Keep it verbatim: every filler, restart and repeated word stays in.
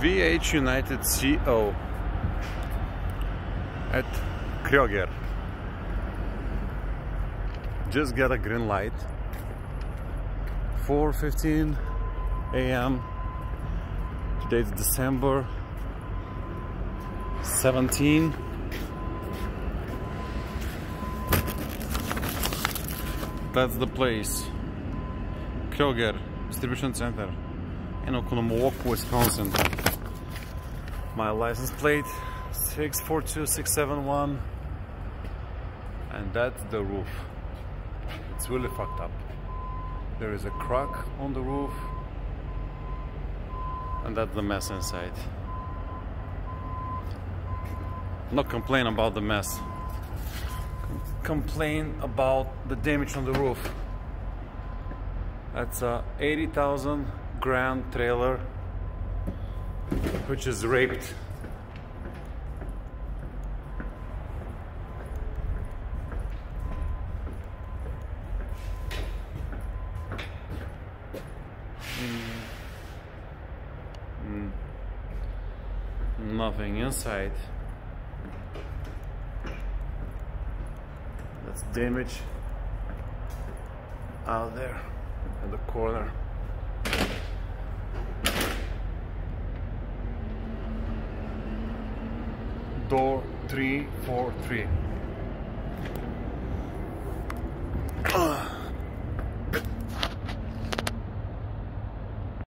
V H United C O at Kroger. Just got a green light. four fifteen A M Today's December seventeenth. That's the place. Kroger Distribution Center in Oconomowoc, Wisconsin. My license plate six four two six seven one, and that's the roof. It's really fucked up. There is a crack on the roof, and that's the mess inside. Not complain about the mess. Complain about the damage on the roof. That's a eighty thousand grand trailer which is raped. Mm. Mm. Nothing inside. That's damage out there in the corner. Door three four three.